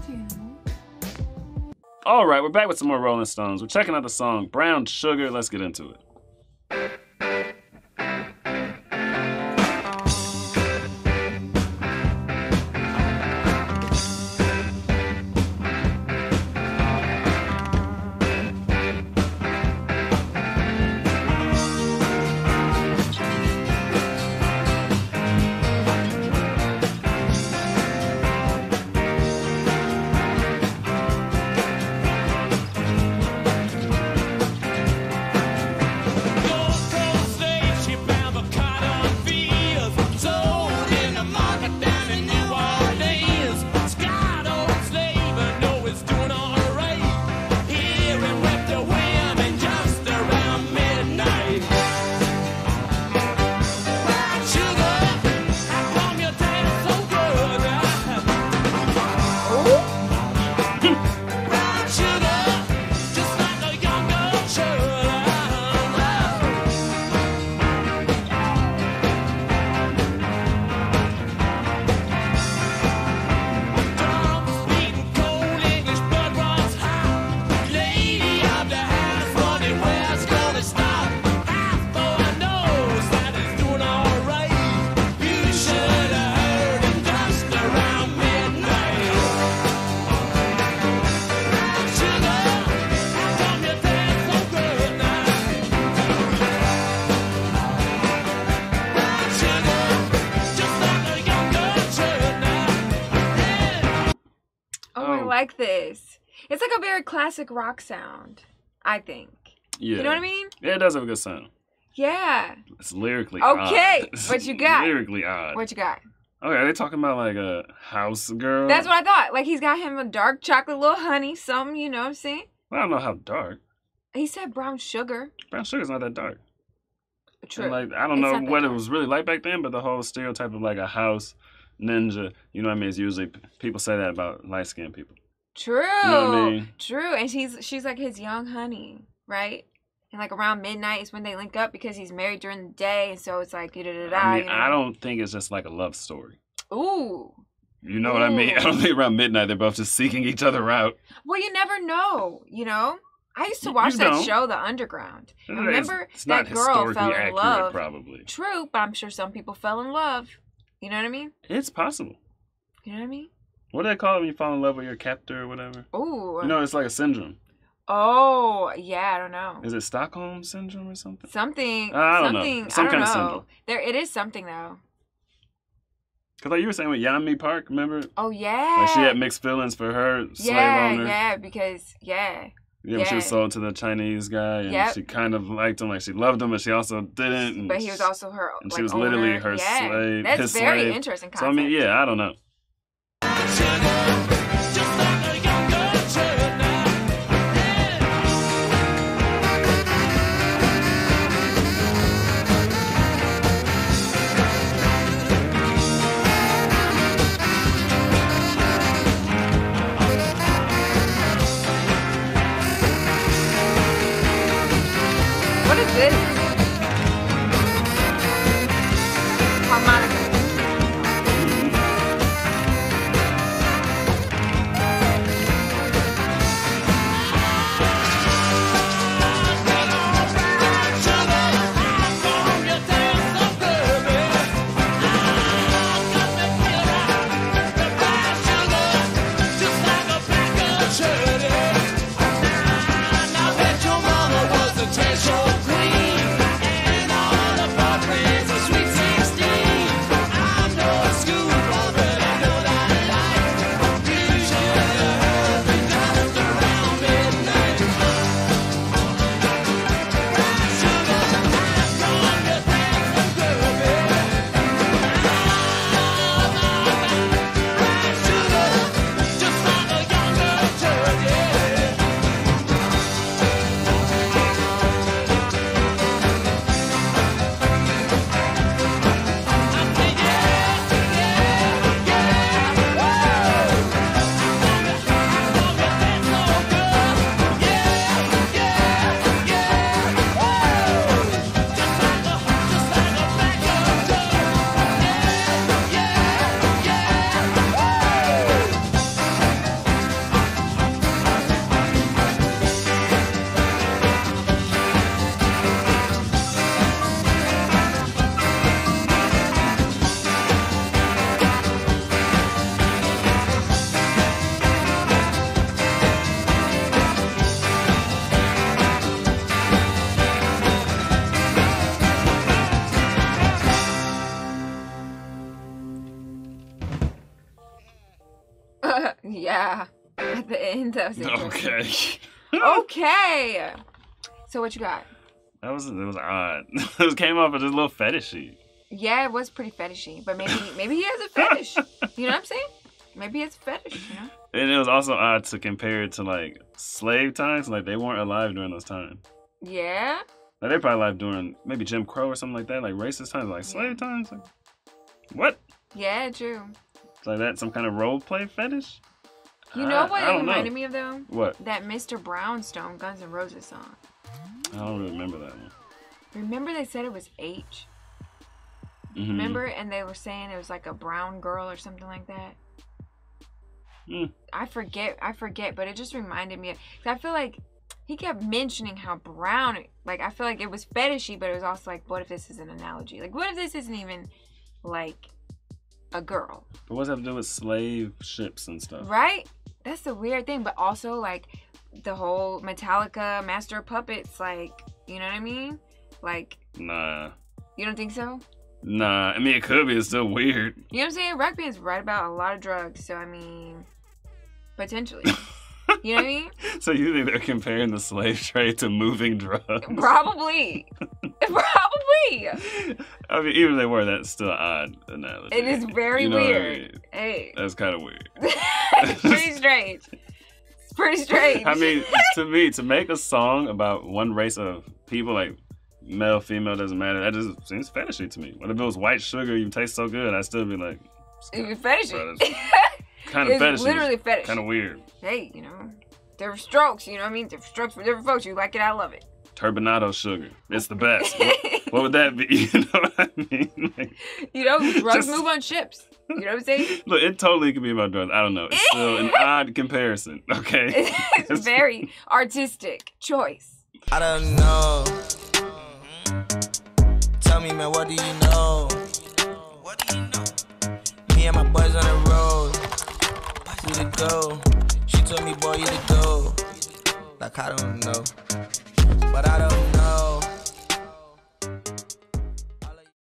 All right, we're back with some more Rolling Stones. We're checking out the song Brown Sugar. Let's get into it. Like this. It's like a very classic rock sound, I think. Yeah. You know what I mean? Yeah, it does have a good sound. Yeah. It's lyrically odd. Okay. What you got? Lyrically odd. What you got? Okay, are they talking about like a house girl? That's what I thought. Like he's got him a dark chocolate little honey, something, you know what I'm saying? I don't know how dark. He said brown sugar. Brown sugar's not that dark. True. And like I don't know what it was really like back then, but the whole stereotype of like a house ninja, you know what I mean? It's usually people say that about light-skinned people. True. You know what I mean? True. And she's like his young honey, right? And like around midnight is when they link up because he's married during the day, and so it's like da-da-da-da. I mean, you know? I don't think it's just like a love story. Ooh. You know what I mean? I don't think around midnight they're both just seeking each other out. Well, you never know, you know? I used to watch that show, The Underground. Remember it's that girl fell in accurate, love. Probably. True, but I'm sure some people fell in love. You know what I mean? It's possible. You know what I mean? What do they call it when you fall in love with your captor or whatever? Ooh. You know, it's like a syndrome. Oh, yeah, I don't know. Is it Stockholm syndrome or something? Something. I don't know. Some I don't kind know. of syndrome. It is something though. Cause like you were saying with Yeonmi Park, remember? Oh yeah. Like she had mixed feelings for her slave owner. Yeah, because yeah. Yeah, when she was sold to the Chinese guy, and she kind of liked him, like she loved him, but she also didn't. And but he was also her. And like, she was owner. literally her slave. That's his very slave. interesting concept. So I mean, yeah, I don't know. What is this? Harmonica. Yeah. At the end, that was interesting. Okay. Okay. So what you got? It was odd. It came off as just a little fetishy. Yeah, it was pretty fetishy, but maybe he has a fetish. You know what I'm saying? Maybe it's a fetish, you know? And it was also odd to compare it to like slave times. Like they weren't alive during those times. Yeah. Like they probably alive during maybe Jim Crow or something like that, like racist times, like slave times. Like, what? Yeah, true. It's like that some kind of role play fetish? You know what I it don't reminded know. me of though? What? That Mr. Brownstone Guns N' Roses song. I don't really remember that one. Remember they said it was H? Mm-hmm. Remember? And they were saying it was like a brown girl or something like that. I forget, but it just reminded me. Cause I feel like he kept mentioning how brown, like I feel like it was fetishy, but it was also like, what if this is an analogy? Like, what if this isn't even like a girl? But what's that have to do with slave ships and stuff? Right? That's the weird thing. But also like the whole Metallica Master of Puppets, like, you know what I mean? Like, Nah. you don't think so? Nah. I mean, it could be. It's still weird. You know what I'm saying? Rock band's right about a lot of drugs, so I mean, potentially. You know what I mean? So you think they're comparing the slave trade to moving drugs? Probably. Probably. I mean, even if they were, that's still an odd analogy. It is very You know what I weird. mean? Hey. That's kind of weird. It's pretty strange. It's pretty strange. I mean, to me, to make a song about one race of people, like male, female, doesn't matter, that just seems fetishy to me. What if it was white sugar, you taste so good, I'd still be like, it's fetishy. Kind of It's fetish. literally fetish. Kind of weird. Hey, you know, different strokes, you know what I mean? Different strokes for different folks. You like it, I love it. Turbinado sugar. It's the best. What would that be? You know what I mean? Like, You know, drugs just- move on ships. You know what I'm saying? Look, it totally could be about drugs. I don't know. It's still an odd comparison, okay? It's very artistic choice. I don't know. Tell me, man, what do you know? What do you know? Me and my boys on the road. Who to go? She told me, boy, you to go. Like, I don't know. But I don't know.